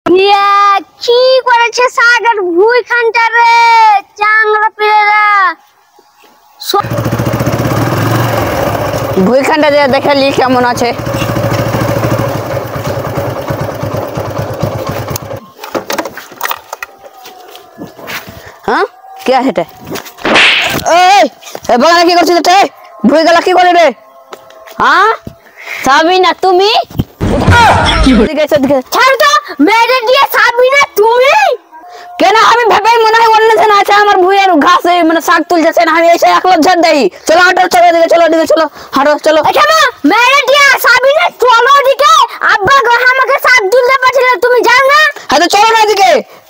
ইয়া কি করেছে সাগর ভুই খানটা রে চাংরা পেরা ভুই খানটা যে দেখালি কেমন আছে। হ্যাঁ কি আছে এটা? এই বাগানে কি করছিস এটা? ভুই গেলা কি করে রে? হ্যাঁ সাবিনা তুমি ছাড় তো মেরে দিয়ে সাবিনা তুমি কেন? আমি ভাবেই মনে হয় অন্য জন আছে আমার ভুইয়ের ঘাসে মানে শাক তুলতেছে না, আমি এসে একলা ঝাড় দেই। চলো হাঁটো, চলো এদিকে, চলো এদিকে, চলো হাঁটো, চলো। এখানে মেরে দিয়ে সাবিনা চলো দিকে আব্বা আমাকে শাক তুলতে পারছিল তুমি যাও না। হ্যাঁ তো চলো না এদিকে।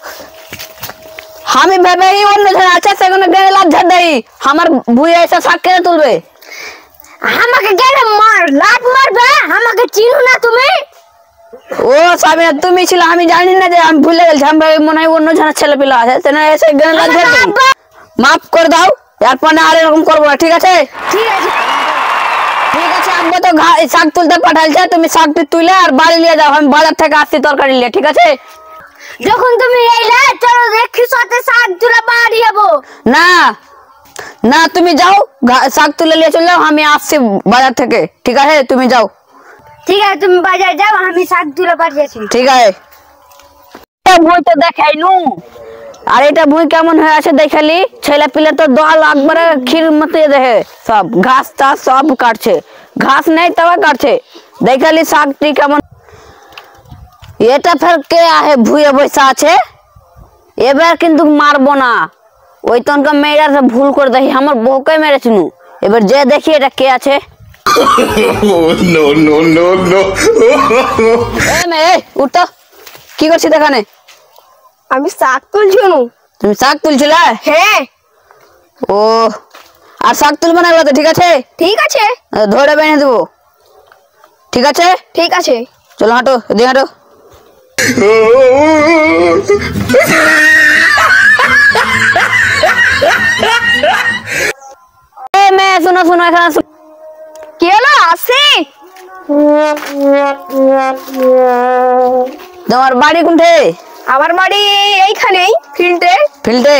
আমি ভাবেই অন্য জন আছে সেখানে গেলে লাভ ঝাড় দেই। আমার ভুইয়ে এসে শাক কেন তুলবে? আমাকে গেলে মার লাত মারবে, আমাকে চিনো না তুমি? ও সাবিনা তুমি ছিল, আমি জানি না যে আমি ভুলে গেছি। আমি মনে হয় অন্য জনের ছেলে পিলা আছে তেনা এসে গেলে লাভ ঝাড় দেই। মাফ করে দাও, এরপর না আর এরকম করবো না, ঠিক আছে? ঠিক আছে ঠিক আছে, আব্বা তো শাক তুলতে পাঠাইছে, তুমি শাকটি তুলে আর বাড়ি নিয়ে যাও। আমি বাজার থেকে আসছি তরকারি নিয়ে, ঠিক আছে? যখন তুমি এইলে চলো দেখি সাথে শাক তুলে বাড়ি যাবো। না না তুমি যাও, শাক তুলে নিয়ে চলে যাও, আমি আসছি বাজার থেকে, ঠিক আছে? তুমি যাও। ঠিক আছে তুমি বাজার যাও, আমি শাক তুলে বাড়ি যাচ্ছি। ঠিক আছে, ভুই তো দেখাই নু। আর এটা ভুই কেমন হয়ে আছে দেখালি? ছেলে পিলে তো দল একবারে ক্ষীর মতো দেখে, সব ঘাস টাস সব কাটছে, ঘাস নেই তবে কাটছে। দেখালি শাকটি কেমন। এটা ফের কে আহে ভুয়ে বসে আছে? এবার কিন্তু মারবো না, ওই তনকা মেয়েরা ভুল করে দেখি আমার বউকে মেরেছিল। এবার যে দেখি এটা কে আছে। no, no, no, no. উঠতো, কি করছিস এখানে? আমি শাক তুলছি। তুমি শাক তুলছিলে? হ্যাঁ। ও আর শাক তুলবে না এগুলোতে, ঠিক আছে? ঠিক আছে ধরে বেঁধে দেবো, ঠিক আছে? ঠিক আছে চলো হাঁটো, এদিকে হাঁটো। মেয়ে শোনো শোনো, এখানে কি হলো? আসি। তোমার বাড়ি কোনঠে? আমার বাড়ি এইখানেই ফিল্ডে। ফিল্ডে?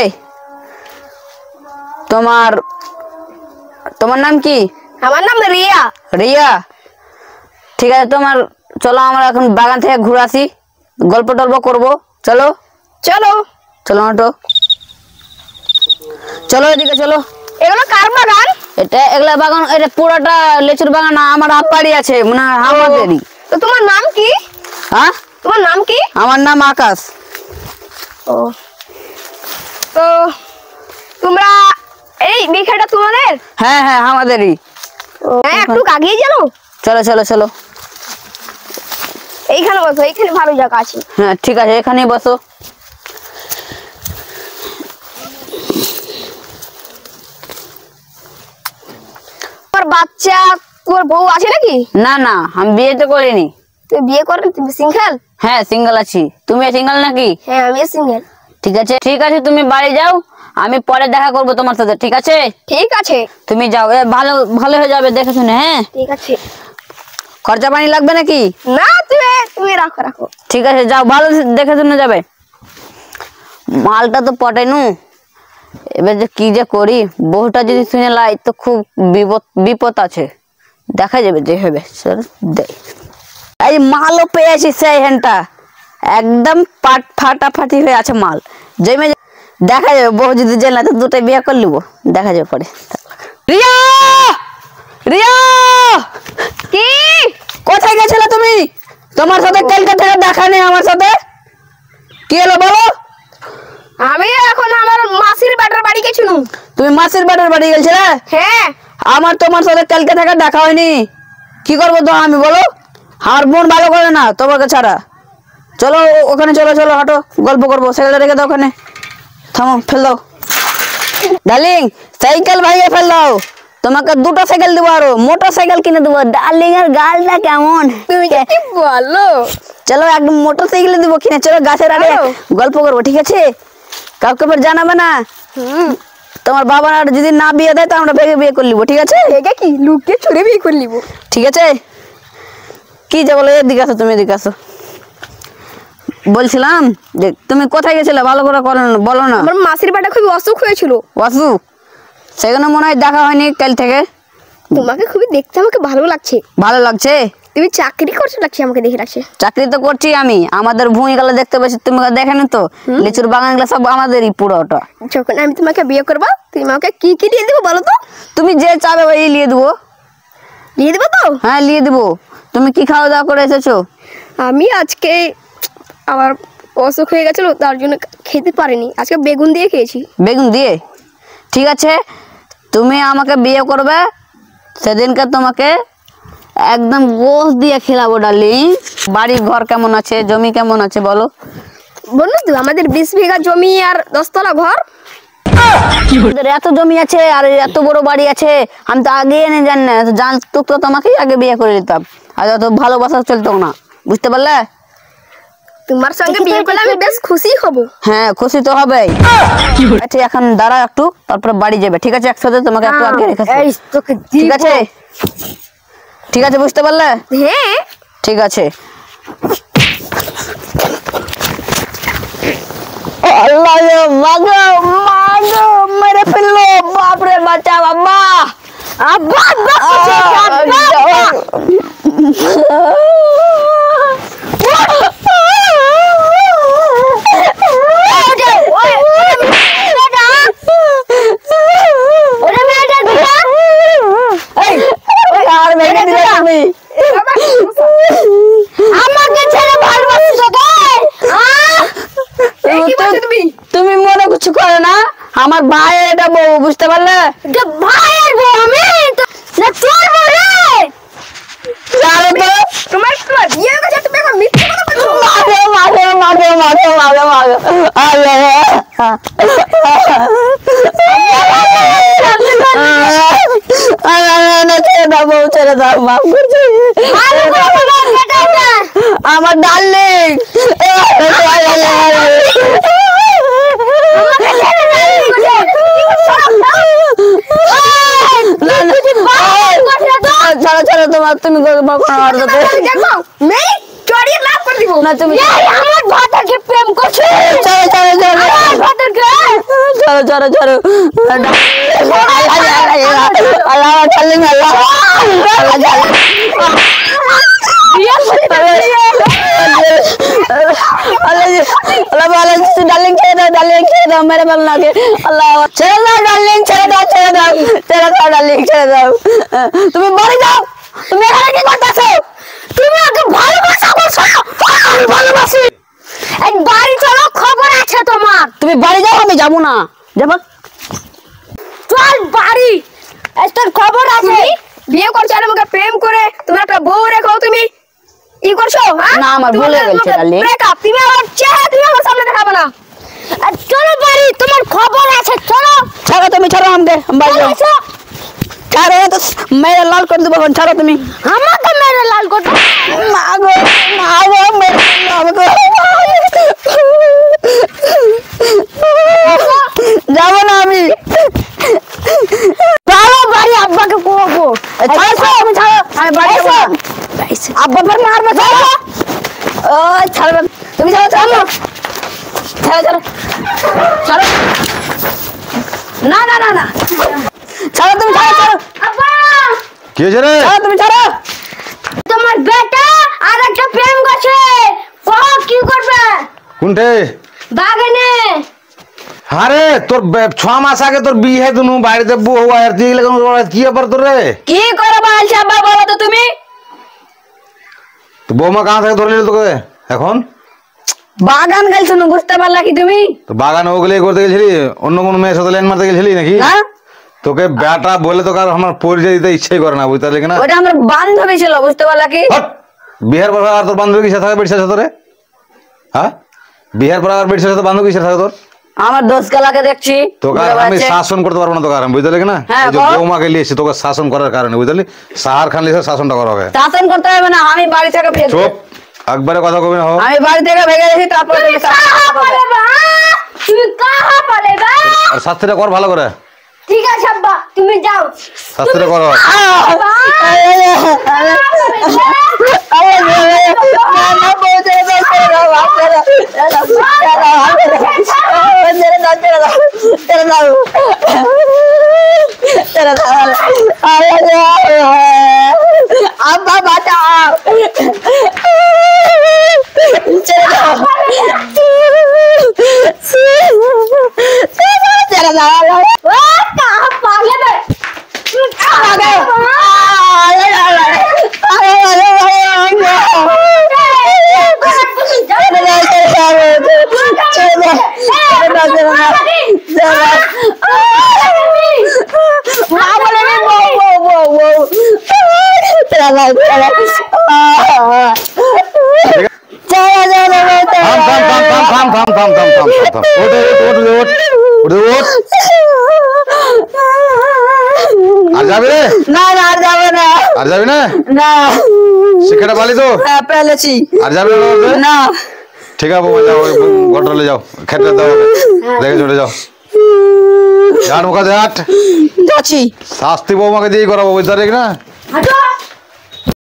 তোমার তোমার নাম কি? আমার নাম রিয়া। রিয়া, ঠিক আছে। তোমার চলো আমরা এখন বাগান থেকে ঘুরে আসি, গল্প টল্প করবো। চলো চলো চলো হাঁটো, চলো এদিকে চলো। এগুলো কার বাগান? এটা এগুলা বাগান, এটা পুরোটা লেচুর বাগান না, আমার আপাড়ি আছে মানে আমাদেরই। তো তোমার নাম কি? হ্যাঁ তোমার নাম কি? আমার নাম আকাশ। ও তো তোমরা এই বিঘাটা তোমাদের? হ্যাঁ হ্যাঁ আমাদেরই। হ্যাঁ একটু আগিয়ে জানো। চলো চলো চলো। এইখানে বসো, এইখানে ভালো জায়গা আছে। হ্যাঁ ঠিক আছে, এখানেই বসো। তোমার বাচ্চা, তোমার বউ আছে নাকি? না না, আমি বিয়ে তো করিনি। তুমি বিয়ে করেন? তুমি সিঙ্গেল? হ্যাঁ সিঙ্গেল আছি। তুমি সিঙ্গেল নাকি? হ্যাঁ আমি সিঙ্গেল। ঠিক আছে ঠিক আছে, তুমি বাড়ি যাও, আমি পরে দেখা করবো তোমার সাথে, ঠিক আছে? ঠিক আছে তুমি যাও, ভালো ভালো হয়ে যাবে দেখে শুনে। হ্যাঁ ঠিক আছে। খরচা পানি লাগবে নাকি? না তুমি তুমি রাখো রাখো। ঠিক আছে যাও, ভালো দেখে শুনে যাবে। মালটা তো পটাইনু, এবার যে কি যে করি, বহুটা যদি শুনে লাই তো খুব বিপদ আছে। দেখা যাবে যে হবে। এই মালও পেয়েছি সেই হ্যান্ডটা, একদম ফাটাফাটি হয়ে আছে মাল। জমে দেখা যাবে, বহু যদি জেলা তো দুটো বিয়ে করে নিবো, দেখা যাবে পরে। রিয়া রিয়া, কি কোথায় গেছিলে তুমি? তোমার সাথে কালকে থেকে দেখা নেই আমার সাথে, কি হলো বলো? আমি এখন আমার মাসির বেটার বাড়ি গেছিলাম। তুমি মাসির বেটার বাড়ি গেছিলে? হ্যাঁ। আমার তোমার সাথে কালকে থেকে দেখা হয়নি, কি করবো তো আমি বলো? আমার বোন ভালো করে না তোমাকে ছাড়া। চলো ওখানে, চলো চলো হাঁটো, গল্প করবো। সাইকেলটা রেখে দাও ওখানে, থামো, ফেল দাও। ডার্লিং সাইকেল ভাইয়ে ফেল দাও, তোমাকে দুটো সাইকেল দেবো, আরো মোটর সাইকেল কিনে দেবো। ডার্লিং এর গালটা কেমন? তুমি কি বলো? চলো একদম মোটর সাইকেল দেবো কিনে, চলো গাছের আগে গল্প করবো, ঠিক আছে? কাউকে ফের জানাবে না। তোমার বাবা যদি না বিয়ে দেয় তো আমরা ভেগে বিয়ে করে নিবো, ঠিক আছে? ভেগে কি লুকিয়ে ছুড়ে বিয়ে করে নিবো, ঠিক আছে? কি যে বলো, এদিকে আসো, তুমি এদিকে আসো। বলছিলাম যে তুমি কোথায় গেছিলে ভালো করে বলো না। আমার মাসির বাড়িটা খুবই অসুখ হয়েছিল। অসুখ? সেখানে মনে হয় দেখা হয়নি কাল থেকে। তোমাকে খুবই দেখতে আমাকে ভালো লাগছে। ভালো লাগছে? তুমি চাকরি করছো লাগছে, আমাকে দেখে লাগছে। চাকরি তো করছি আমি, আমাদের ভূমিগুলো দেখতে পাচ্ছি, তুমি দেখেনি তো? লিচুর বাগানগুলো সব আমাদেরই পুরোটা। যখন আমি তোমাকে বিয়ে করবো তুমি আমাকে কি কি দিয়ে দেবো বলো তো? তুমি যে চাবে ওই নিয়ে দেবো। দিয়ে দেবো তো? হ্যাঁ নিয়ে দেবো। তুমি কি খাওয়া দাওয়া করে এসেছো? আমি আজকে আমার অসুখ হয়ে গেছিল তার জন্য খেতে পারিনি, আজকে বেগুন দিয়ে খেয়েছি। বেগুন দিয়ে? ঠিক আছে, তুমি আমাকে বিয়ে করবে সেদিনকে তোমাকে একদম গোশ দিয়ে খেলাবো ডার্লিং। বাড়ি ঘর কেমন আছে, জমি কেমন আছে বলো? বললো তো আমাদের 20 বিঘা জমি আর 10 তলা ঘর। আমাদের এত জমি আছে আর এত বড় বাড়ি আছে, আমি তো আগে এনে জানি না, জানতো তো তোমাকেই আগে বিয়ে করে দিতাম, আর অত ভালোবাসা চলতো না, বুঝতে পারলে? তোমার সঙ্গে বিয়ে করলে আমি বেশ খুশি হব। হ্যাঁ খুশি তো হবেই। আচ্ছা এখন দাঁড়া একটু, তারপরে বাড়ি যাবে, ঠিক আছে? একসাথে তোমাকে একটু আগে রেখেছি, ঠিক আছে? ঠিক আছে, বুঝতে পারলে? হ্যাঁ ঠিক আছে। আল্লাহ রে মাগো মাগো মেরে ফেললো, বাপ রে বাঁচা বাবা। আব্বা আব্বা আমাকে ছেড়ে ভালোবাসছো তুমি মনে কিছু করো না, আমার ভাইয়ের এটা বউ, বুঝতে পারলে? ভাইয়ের বউ আমি না তোর বউ রে। জানো তো তোমার বিয়ে হয়ে গেছে, তুমি এখন মিথ্যে কথা বলছো। মাগো মাগো মাগো মাগো মাগো মাগো আল্লাহ ছেড়ে দাও, মাফ করছি আমার ডার্লিং। ছাড়ো ছাড়ো, তোমার তুমি না, তুমি প্রেম করছে। ছাড়ো ছাড়ো ছাড়ো ছাড়ো ছাড়ো ছাড়ো। আল্লাহ ডার্লিং, আল্লাহ ডার্লিং ছেড়ে দাও, ডার্লিং ছেড়ে দাও, মেরে ফেল নাকি। আল্লাহ ছেড়ে দাও ডার্লিং, ছেড়ে দাও, ছেড়ে দাও, ছেড়ে দাও ডার্লিং, ছেড়ে দাও। তুমি বাড়ি যাও, তুমি এখানে কি করতেছো? তুমি ওকে ভালোবাসা বলছো? আমি ভালোবাসি। এই বাড়ি চলো, খবর আছে তোমার। তুমি বাড়ি যাও, আমি যাবো না। যাবো? চল বাড়ি, তোর খবর আছে। বিয়ে করছো আর আমাকে প্রেম করে তোমার একটা বউ রেখো, তুমি ই করছো? হ্যাঁ না, আমার ভুল হয়ে গেছে ডার্লিং। ব্রেকআপ, তুমি আমার চেহারা তুমি আমার সামনে দেখাবে না। চলো বাড়ি, তোমার খবর আছে, চলো। ছাড়ো, তুমি ছাড়ো আমাকে, বাড়ি যাও। ছাড়ো, তো মেরে লাল করে দেবো, ছাড়ো তুমি আমাকে মেরে লাল করতে। মাগো মাগো মেরে আমাকে। যাবো না আমি। চলো বাড়ি, আব্বাকে বলবো। তুমি ছাড়ো, আমি বাড়ি যাবো না। আব্বা পর মারবে, চলো। ও ছাড়বে, তুমি ছাড়ো, ছাড়ো ছাড়ো ছাড়ো ছাড়ো। না না না না, ছাড়ো তুমি, ছাড়ো ছাড়ো। আব্বা কি হয়েছে রে? ছাড়ো তুমি, ছাড়ো। তোমার বেটা আর একটা প্রেম করছে, কি করবে? কোনটে? বাগানে। আরে তোর 6 মাস আগে তোর বিয়ে, তুনু বাড়িতে বউ আর তুই কি ব্যাপার তোর রে? কি করে বলছে আব্বা, বলো তো তুমি? তো বৌমা কাহা থেকে ধরে নিল তোকে এখন? বাগান গেলছো না, বুঝতে পারলা কি তুমি? তো বাগানে ওগুলোই করতে গেছিলি? অন্য কোনো মেয়ের সাথে লাইন মারতে গেছিলি নাকি? না, তোকে বেটা বলে তোকে আর আমার পরিচয় দিতে ইচ্ছেই করে না, বুঝতে পারলি কিনা? ওটা আমার বান্ধবী ছিল, বুঝতে পারলা কি? হট! বিহার পর আর তোর বান্ধবী কিসে থাকে, বেড়ির সাথে? হ্যাঁ, বিহার পর আর বেড়ির সাথে বান্ধবী কিসে থাকে তোর? আমার দোষ কালাকে দেখছি, তোকে আর আমি শাসন করতে পারবো না তোকে, আর আমি বুঝতে পারলি না? হ্যাঁ, এই যে বল। বৌমাকে নিয়ে এসেছি তোকে শাসন করার কারণে, বুঝলি? সাহার খান লিখে শাসনটা করা হবে। শাসন করতে হবে না, আমি বাড়ি থেকে ভেগে চুপ, একবারে কথা কবি না। হোক আমি বাড়ি থেকে ভেগে গেছি, তারপরে তুমি শাসন করতে হবে। তুমি কাহা পালেবা? আর শাস্তিটা কর ভালো করে। ঠিক আছে আব্বা তুমি যাও শাস্ত্রে করো अब्बा बचाओ আর যাবি রে না না আর যাবে না আর যাবি না না শিক্ষাটা পালি তো হ্যাঁ পেলেছি আর যাবি না না ঠিক আছে বাবা যাও ঘটলে যাও খেতে দাও দেখে চলে যাও যান মুখা দে আট যাচ্ছি শাস্তি বৌমাকে দিয়ে করাবো বুঝতে পারি না